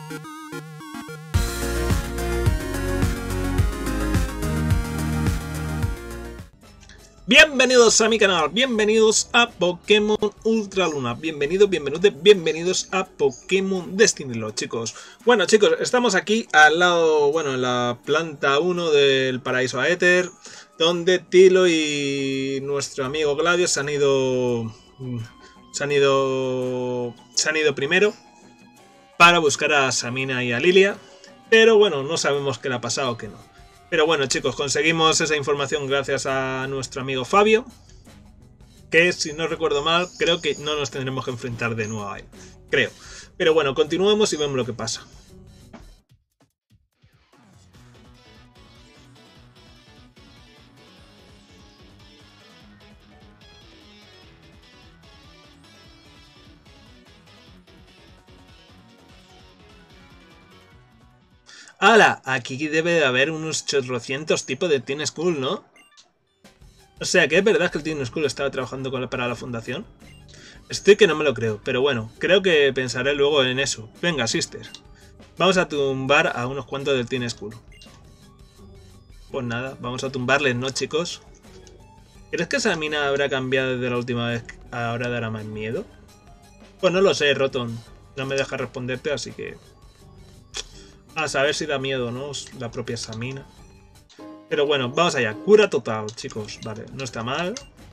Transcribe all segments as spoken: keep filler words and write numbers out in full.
Bienvenidos a mi canal, bienvenidos a Pokémon Ultra Luna, bienvenidos, bienvenidos, bienvenidos a Pokémon Destiny, chicos. Bueno, chicos, estamos aquí al lado, bueno, en la planta uno del Paraíso Aether, donde Tilo y nuestro amigo Gladius se han ido, se han ido, se han ido primero para buscar a Samina y a Lilia, pero bueno, no sabemos qué le ha pasado o qué no. Pero bueno, chicos, conseguimos esa información gracias a nuestro amigo Fabio, que si no recuerdo mal, creo que no nos tendremos que enfrentar de nuevo a él, creo. Pero bueno, continuemos y vemos lo que pasa. ¡Hala! Aquí debe de haber unos chorrocientos tipos de Teen School, ¿no? O sea, que es verdad que el Teen School estaba trabajando con la, para la fundación. Estoy que no me lo creo, pero bueno, creo que pensaré luego en eso. Venga, sister. Vamos a tumbar a unos cuantos del Teen School. Pues nada, vamos a tumbarles, ¿no, chicos? ¿Crees que esa mina habrá cambiado desde la última vez? ¿Ahora dará más miedo? Pues no lo sé, Rotom. No me deja responderte, así que... a saber si da miedo, ¿no? La propia Samina. Pero bueno, vamos allá. Cura total, chicos. Vale, no está mal.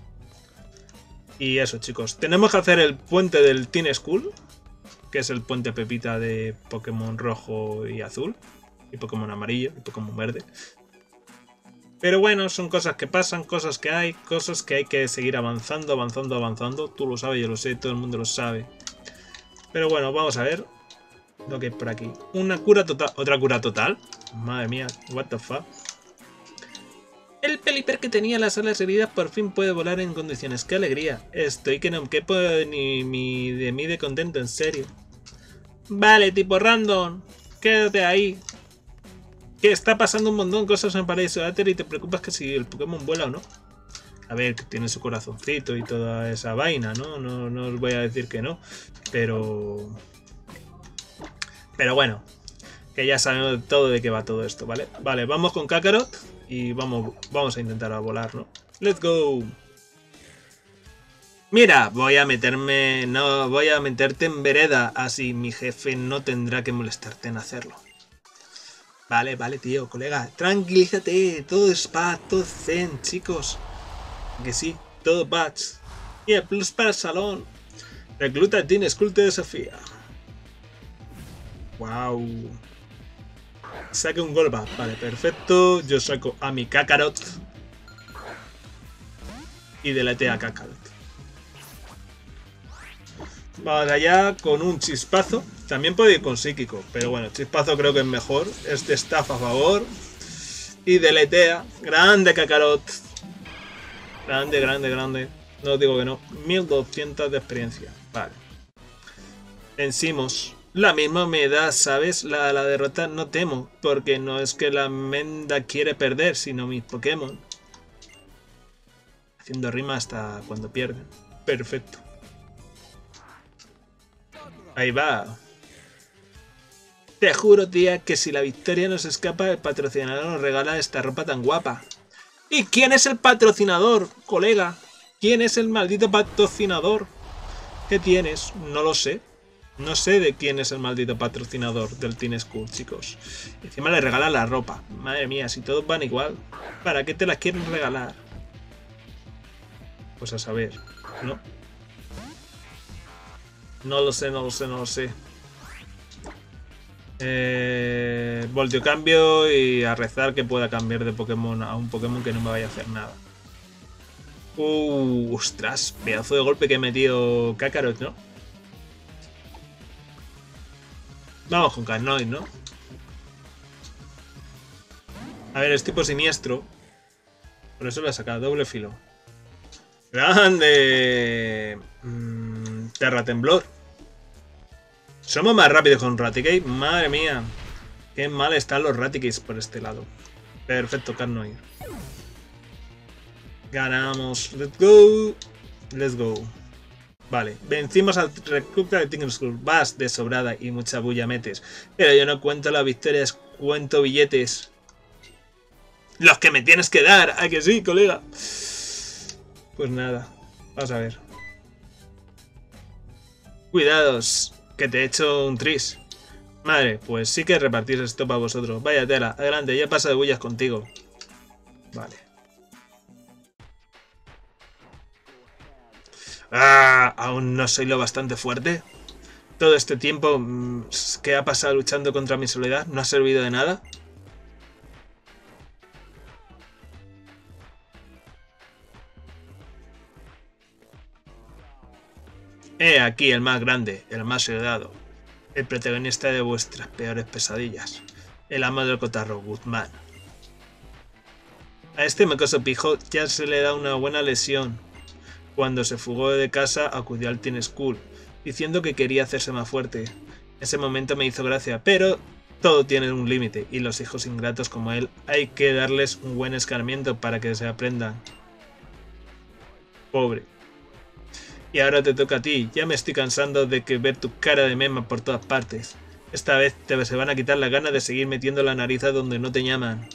Y eso, chicos. Tenemos que hacer el puente del Teen School, que es el puente pepita de Pokémon rojo y azul. Y Pokémon amarillo y Pokémon verde. Pero bueno, son cosas que pasan, cosas que hay, cosas que hay que seguir avanzando, avanzando, avanzando. Tú lo sabes, yo lo sé, todo el mundo lo sabe. Pero bueno, vamos a ver lo que hay por aquí. Una cura total. ¿Otra cura total? Madre mía, what the fuck. El Pelipper que tenía las alas heridas por fin puede volar en condiciones. ¡Qué alegría! Estoy que no quepo ni, ni de mí de contento, en serio. Vale, tipo random. Quédate ahí. Que está pasando un montón de cosas en el Paraíso Aether y te preocupas que si el Pokémon vuela o no. A ver, que tiene su corazoncito y toda esa vaina, ¿no? No, no os voy a decir que no. Pero... Pero bueno, que ya sabemos todo de qué va todo esto, ¿vale? Vale, vamos con Kakarot y vamos, vamos a intentar a volar, ¿no? ¡Let's go! Mira, voy a meterme... No, voy a meterte en vereda, así mi jefe no tendrá que molestarte en hacerlo. Vale, vale, tío, colega, tranquilízate, todo es paz, todo es zen, chicos. Que sí, todo paz. Y el plus para el salón. Recluta Teen School te desafía. Wow. Saque un Golbat. Vale, perfecto. Yo saco a mi Kakarot. Y deletea a Kakarot. Vamos allá con un chispazo. También puede ir con psíquico. Pero bueno, chispazo creo que es mejor. Este estafa a favor. Y deletea. Grande Kakarot. Grande, grande, grande. No os digo que no. mil doscientos de experiencia. Vale. Vencimos. La misma me da, ¿sabes? La, la derrota no temo, porque no es que la Menda quiere perder, sino mis Pokémon. Haciendo rima hasta cuando pierden. Perfecto. Ahí va. Te juro, tía, que si la victoria nos escapa, el patrocinador nos regala esta ropa tan guapa. ¿Y quién es el patrocinador, colega? ¿Quién es el maldito patrocinador? ¿Qué tienes? No lo sé. No sé de quién es el maldito patrocinador del Teen School, chicos. Encima le regalan la ropa. Madre mía, si todos van igual, ¿para qué te las quieren regalar? Pues a saber, ¿no? No lo sé, no lo sé, no lo sé. Eh, volteo cambio y a rezar que pueda cambiar de Pokémon a un Pokémon que no me vaya a hacer nada. Uh, ostras, pedazo de golpe que he metido Kakarot, ¿no? Vamos con Carnoid, ¿no? A ver, es tipo siniestro. Por eso le he sacado doble filo. ¡Grande! Mm, Terra Temblor. Somos más rápidos con Raticate. Madre mía. Qué mal están los Raticates por este lado. Perfecto, Carnoid. Ganamos. Let's go. Let's go. Vale, vencimos al recluta de Tinker School. Vas de sobrada y mucha bulla metes. Pero yo no cuento las victorias, cuento billetes. Los que me tienes que dar. ¿A que sí, colega? Pues nada, vamos a ver. Cuidados, que te he hecho un tris. Madre, pues sí que repartís esto para vosotros. Vaya tela, adelante, ya pasa de bullas contigo. Vale. Ah, aún no soy lo bastante fuerte. Todo este tiempo mmm, que ha pasado luchando contra mi soledad no ha servido de nada. He aquí el más grande, el más heredado, el protagonista de vuestras peores pesadillas, el amo del cotarro, Guzmán. A este mocoso pijo ya se le da una buena lesión. Cuando se fugó de casa acudió al Teen School, diciendo que quería hacerse más fuerte. Ese momento me hizo gracia, pero todo tiene un límite, y los hijos ingratos como él hay que darles un buen escarmiento para que se aprendan. Pobre. Y ahora te toca a ti, ya me estoy cansando de que ver tu cara de mema por todas partes. Esta vez te se van a quitar las ganas de seguir metiendo la nariz a donde no te llaman.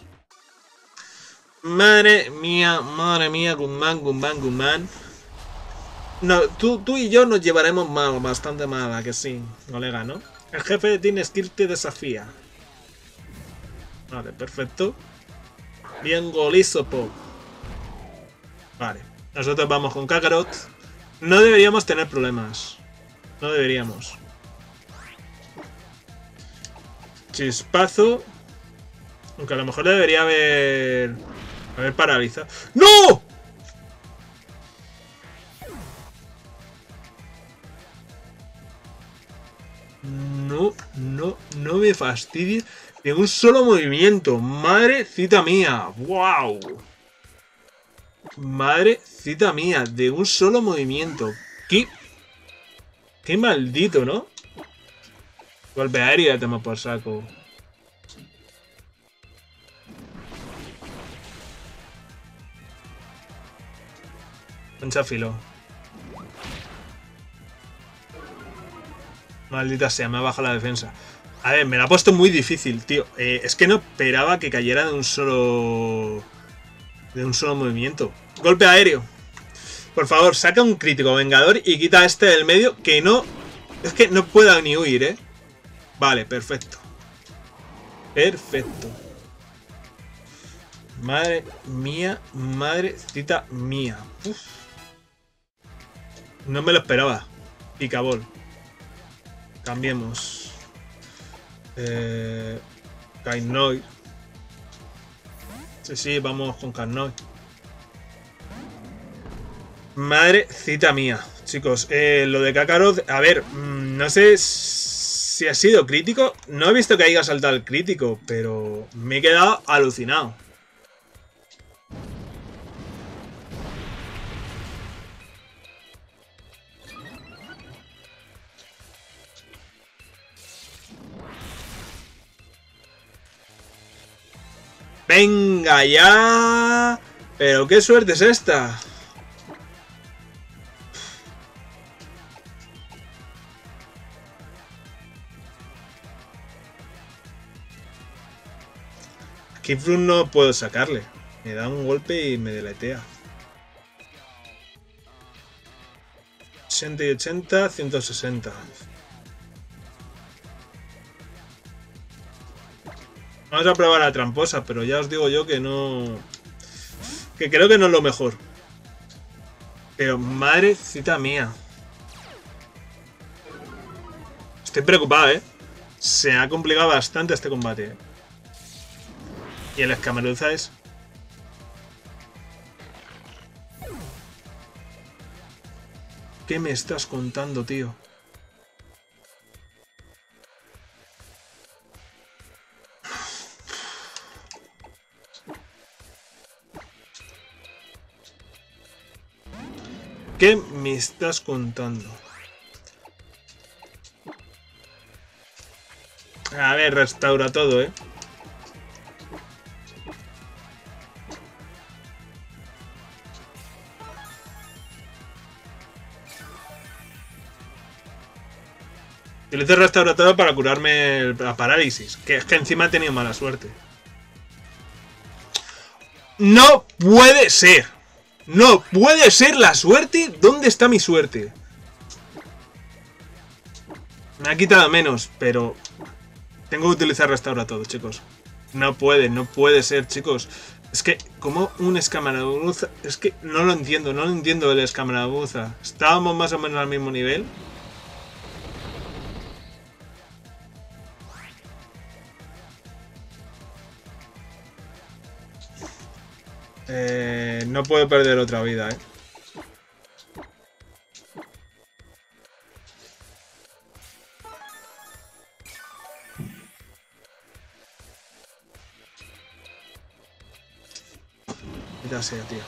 Madre mía, madre mía, Guzmán, Guzmán, Guzmán. No, tú, tú y yo nos llevaremos mal, bastante mal, ¿a que sí, colega, no? El jefe de Teen Skill te desafía. Vale, perfecto. Bien golizo, po. Vale, nosotros vamos con Kakarot. No deberíamos tener problemas. No deberíamos. Chispazo. Aunque a lo mejor debería haber... Haber paralizado. ¡No! No, no, no me fastidies de un solo movimiento. Madrecita mía. ¡Wow! Madrecita mía, de un solo movimiento. ¡Qué... Qué maldito, ¿no? Golpe aéreo, ya toma por saco. Concha filo. Maldita sea, me ha bajado la defensa. A ver, me la ha puesto muy difícil, tío. Eh, es que no esperaba que cayera de un solo... De un solo movimiento. Golpe aéreo. Por favor, saca un crítico vengador y quita a este del medio, que no... Es que no pueda ni huir, ¿eh? Vale, perfecto. Perfecto. Madre mía, madrecita mía. Uf. No me lo esperaba. Picabol. Cambiemos. Eh... Kainoid. Sí, sí, vamos con Kainoid. Madrecita mía. Chicos, eh, lo de Kakarot, a ver, mmm, no sé si ha sido crítico. No he visto que haya saltado el crítico, pero me he quedado alucinado. ¡Venga ya! ¡Pero qué suerte es esta! Kifrun no puedo sacarle. Me da un golpe y me deletea. ochenta y ochenta, ciento sesenta. Vamos a probar la tramposa, pero ya os digo yo que no... Que creo que no es lo mejor. Pero madrecita mía. Estoy preocupado, ¿eh? Se ha complicado bastante este combate. Y el escameruza es... ¿Qué me estás contando, tío? ¿Qué me estás contando? A ver, restaura todo, ¿eh? Utilizo el restaurador para curarme la parálisis. Que es que encima he tenido mala suerte. ¡No puede ser! ¡No puede ser la suerte! ¿Dónde está mi suerte? Me ha quitado menos, pero... Tengo que utilizar restaurador, chicos. No puede, no puede ser, chicos. Es que, como un escamarabuza... Es que no lo entiendo, no lo entiendo el escamarabuza. Estábamos más o menos al mismo nivel. Eh, no puedo perder otra vida, eh. Ya sea, tío.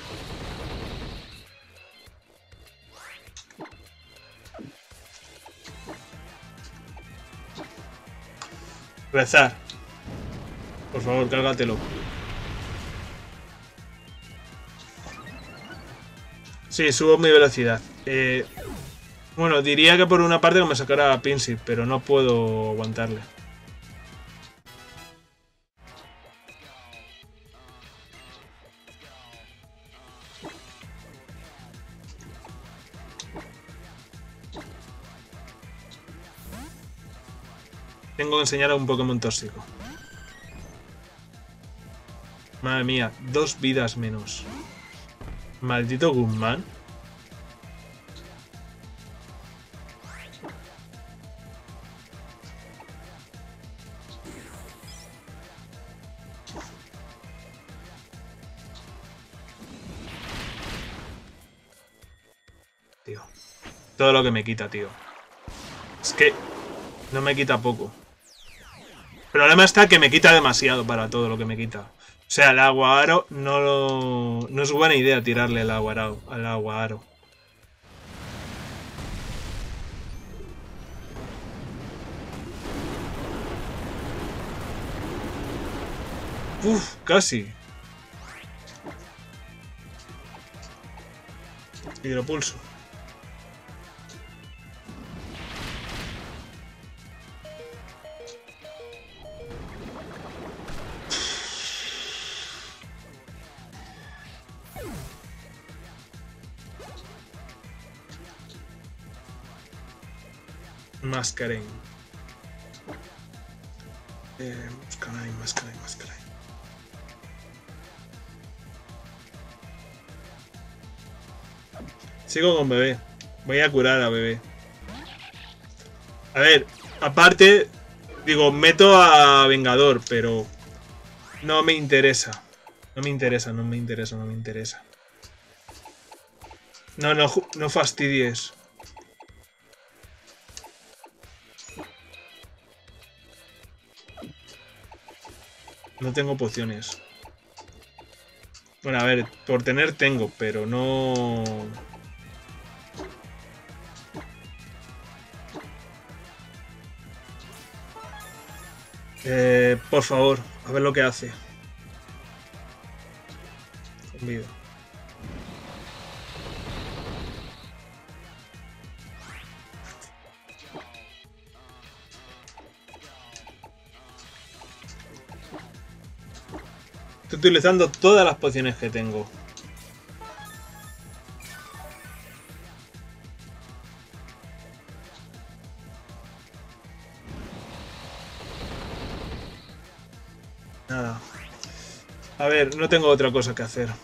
Rezar. Por favor, cárgatelo. Sí, subo mi velocidad. Eh, bueno, diría que por una parte que me sacara a Pinsir, pero no puedo aguantarle. Tengo que enseñar a un Pokémon tóxico. Madre mía, dos vidas menos. Maldito Guzmán. Tío. Todo lo que me quita, tío. Es que no me quita poco. El problema está que me quita demasiado para todo lo que me quita. O sea, el agua aro no lo... No es buena idea tirarle el agua aro, al agua aro. Uf, casi. Hidropulso. Masquerain. Eh, Masquerain, Masquerain, Masquerain. Sigo con bebé. Voy a curar a bebé. A ver, aparte, digo, meto a Vengador, pero no me interesa. No me interesa, no me interesa, no me interesa. No, no, no fastidies. No tengo pociones. Bueno, a ver, por tener tengo, pero no... Eh, por favor, a ver lo que hace. Zumbido. Estoy utilizando todas las pociones que tengo. Nada. A ver, no tengo otra cosa que hacer.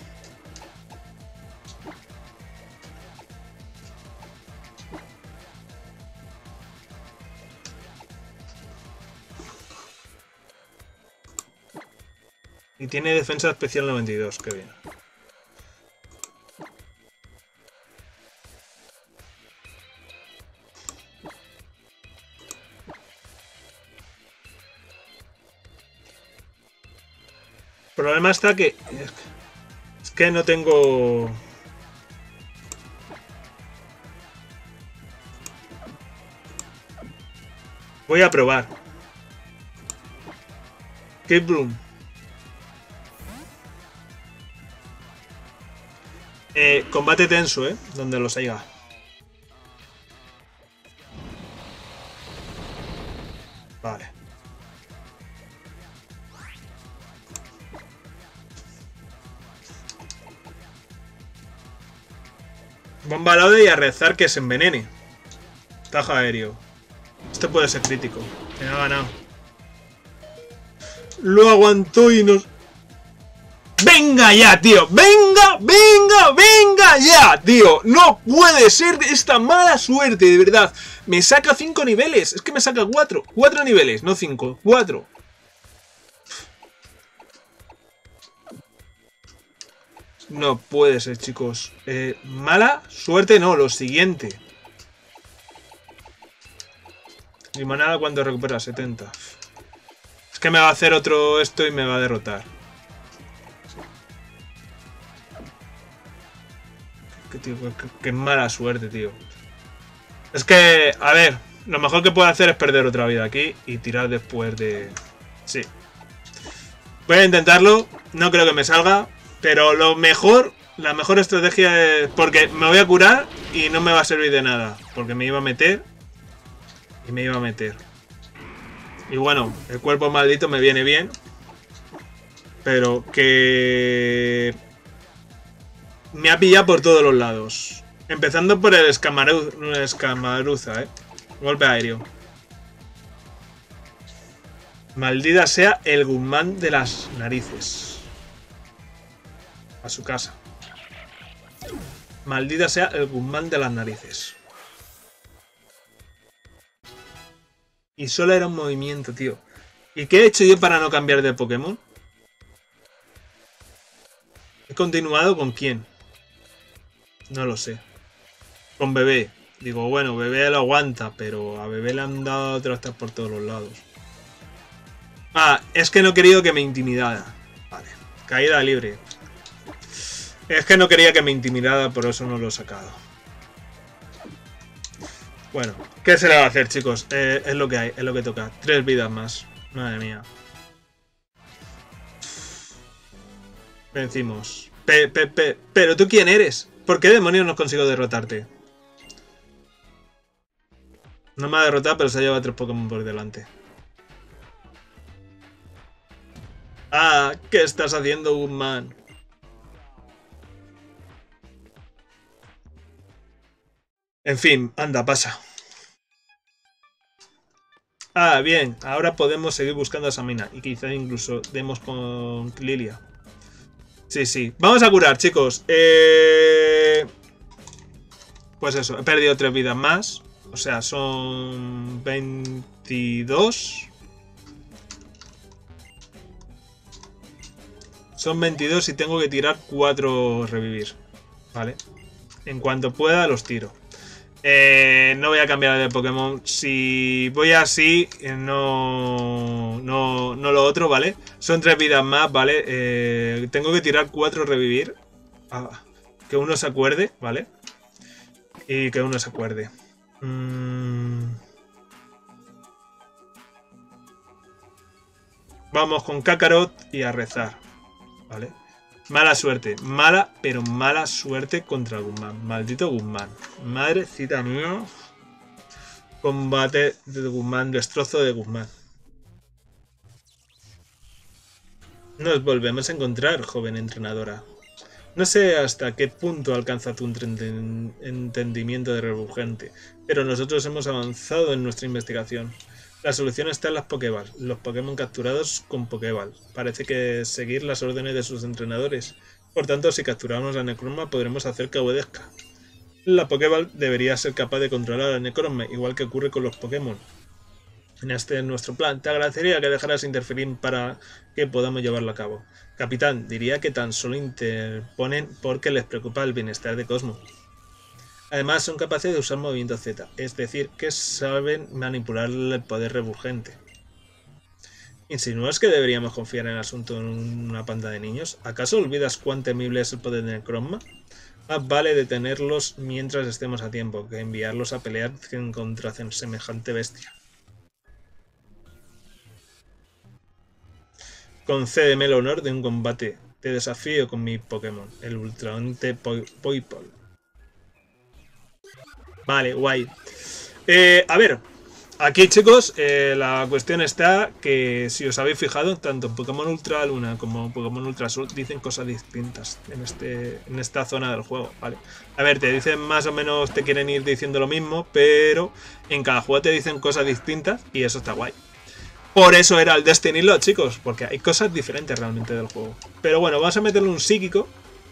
Y tiene defensa especial noventa y dos, qué bien. El problema está que... Es que no tengo... Voy a probar. Cape Bloom. Eh, combate tenso, ¿eh? Donde los haya. Vale. Bomba laude y a rezar que se envenene. Tajo aéreo. Esto puede ser crítico. Me ha ganado. Lo aguantó y nos... ¡Venga ya, tío! ¡Venga! ¡Venga! ¡Venga ya, tío! No puede ser esta mala suerte, de verdad. Me saca cinco niveles. Es que me saca cuatro. Cuatro niveles, no cinco. Cuatro. No puede ser, chicos. Eh, mala suerte no, lo siguiente. Limonada cuando recupera setenta. Es que me va a hacer otro esto y me va a derrotar. Qué, tío, qué, qué mala suerte, tío. Es que, a ver, lo mejor que puedo hacer es perder otra vida aquí y tirar después de... Sí. Voy a intentarlo. No creo que me salga. Pero lo mejor, la mejor estrategia es... Porque me voy a curar y no me va a servir de nada. Porque me iba a meter. Y me iba a meter. Y bueno, el cuerpo maldito me viene bien. Pero que... Me ha pillado por todos los lados. Empezando por el escamaruz, escamaruza, ¿eh? Golpe aéreo. Maldita sea el Guzmán de las narices. A su casa. Maldita sea el Guzmán de las narices. Y solo era un movimiento, tío. ¿Y qué he hecho yo para no cambiar de Pokémon? ¿He continuado con quién? No lo sé. Con Bebé. Digo, bueno, Bebé lo aguanta, pero a Bebé le han dado trastas por todos los lados. Ah, es que no he querido que me intimidara. Vale, caída libre. Es que no quería que me intimidara, por eso no lo he sacado. Bueno, ¿qué se le va a hacer, chicos? Eh, es lo que hay, es lo que toca. Tres vidas más. Madre mía. Vencimos. Pe, pe, pe. ¿Pero tú quién eres? ¿Por qué demonios no consigo derrotarte? No me ha derrotado, pero se ha llevado tres Pokémon por delante. Ah, ¿qué estás haciendo, Guzmán? En fin, anda, pasa. Ah, bien, ahora podemos seguir buscando a Samina y quizá incluso demos con Lilia. Sí, sí. Vamos a curar, chicos. Eh... Pues eso, he perdido tres vidas más. O sea, son veintidós. Son veintidós y tengo que tirar cuatro revivir. Vale. En cuanto pueda los tiro. Eh, no voy a cambiar de Pokémon. Si voy así, no, no, no lo otro, ¿vale? Son tres vidas más, ¿vale? Eh, tengo que tirar cuatro revivir. Ah, que uno se acuerde, ¿vale? Y que uno se acuerde. Mm. Vamos con Kakarot y a rezar, ¿vale? Mala suerte, mala, pero mala suerte contra Guzmán. Maldito Guzmán. Madrecita mía. Combate de Guzmán, destrozo de Guzmán. Nos volvemos a encontrar, joven entrenadora. No sé hasta qué punto alcanza tu entendimiento de Refulgente, pero nosotros hemos avanzado en nuestra investigación. La solución está en las Pokéball, los Pokémon capturados con Pokéball. Parece que seguir las órdenes de sus entrenadores. Por tanto, si capturamos a Necrozma, podremos hacer que obedezca. La Pokéball debería ser capaz de controlar a Necrozma, igual que ocurre con los Pokémon. En este es nuestro plan. Te agradecería que dejaras interferir para que podamos llevarlo a cabo. Capitán, diría que tan solo interponen porque les preocupa el bienestar de Cosmo. Además, son capaces de usar movimiento Z, es decir, que saben manipular el poder Refulgente. ¿Insinúas que deberíamos confiar en el asunto en una panda de niños? ¿Acaso olvidas cuán temible es el poder de Necrozma? Más vale detenerlos mientras estemos a tiempo que enviarlos a pelear contra semejante bestia. Concédeme el honor de un combate de desafío con mi Pokémon, el Ultraonte Poipole. Vale, guay. Eh, a ver, aquí chicos, eh, la cuestión está que si os habéis fijado, tanto en Pokémon Ultra Luna como en Pokémon Ultra Sol dicen cosas distintas en, este, en esta zona del juego, ¿vale? A ver, te dicen más o menos, te quieren ir diciendo lo mismo, pero en cada juego te dicen cosas distintas y eso está guay. Por eso era el Destiny Lot, chicos, porque hay cosas diferentes realmente del juego. Pero bueno, vamos a meterle un psíquico.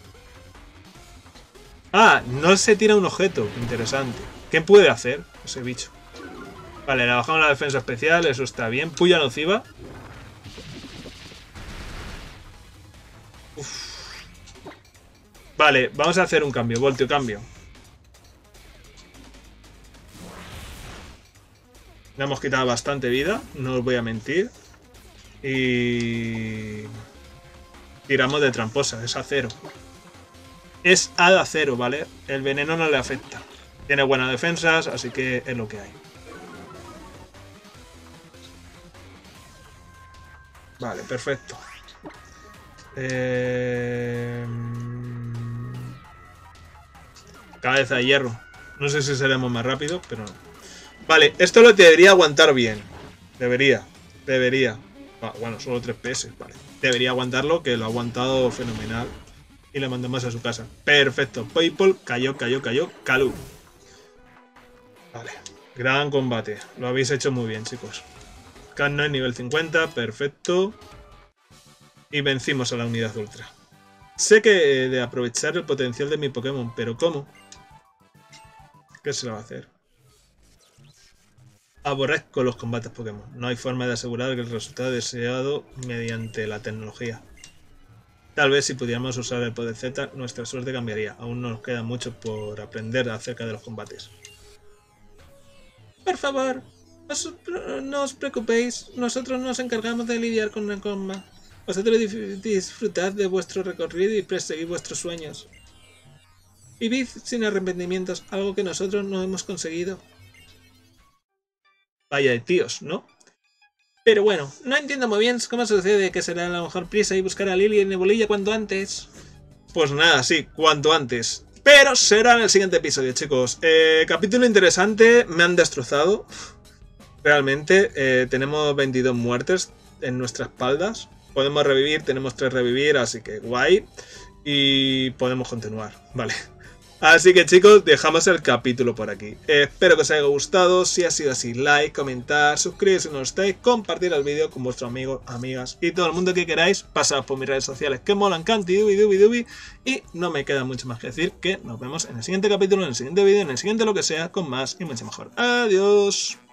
Ah, no se tira un objeto, interesante. ¿Qué puede hacer ese bicho? Vale, le bajamos la defensa especial, eso está bien. Puya nociva. Uf. Vale, vamos a hacer un cambio, voltio cambio. Le hemos quitado bastante vida, no os voy a mentir. Y... tiramos de tramposa, es acero. Es de acero, ¿vale? El veneno no le afecta. Tiene buenas defensas, así que es lo que hay. Vale, perfecto. Eh... Cabeza de hierro. No sé si seremos más rápido, pero no. Vale, esto lo debería aguantar bien. Debería, debería. Ah, bueno, solo tres P S, vale. Debería aguantarlo, que lo ha aguantado fenomenal. Y le mandamos a su casa. Perfecto. Paypal cayó, cayó, cayó. Calú. Vale. Gran combate. Lo habéis hecho muy bien, chicos. Cannon nivel cincuenta. Perfecto. Y vencimos a la unidad ultra. Sé que he de aprovechar el potencial de mi Pokémon, pero ¿cómo? ¿Qué se le va a hacer? Aborrezco los combates Pokémon. No hay forma de asegurar el resultado deseado mediante la tecnología. Tal vez si pudiéramos usar el poder Z, nuestra suerte cambiaría. Aún nos queda mucho por aprender acerca de los combates. Por favor, no os preocupéis. Nosotros nos encargamos de lidiar con la coma. Vosotros disfrutad de vuestro recorrido y perseguid vuestros sueños. Vivid sin arrepentimientos, algo que nosotros no hemos conseguido. Vaya de tíos, ¿no? Pero bueno, no entiendo muy bien cómo sucede que será la mejor prisa y buscar a Lily en Nebulilla cuanto antes. Pues nada, sí, cuanto antes. Pero será en el siguiente episodio, chicos. Eh, capítulo interesante, me han destrozado. Realmente, eh, tenemos veintidós muertes en nuestras espaldas. Podemos revivir, tenemos tres revivir, así que guay. Y podemos continuar, vale. Así que chicos, dejamos el capítulo por aquí. Eh, espero que os haya gustado. Si ha sido así, like, comentar, suscribiros si no lo estáis, compartir el vídeo con vuestros amigos, amigas y todo el mundo que queráis. Pasad por mis redes sociales que molan canti, dubi, dubi, dubi. Y no me queda mucho más que decir que nos vemos en el siguiente capítulo, en el siguiente vídeo, en el siguiente lo que sea, con más y mucho mejor. Adiós.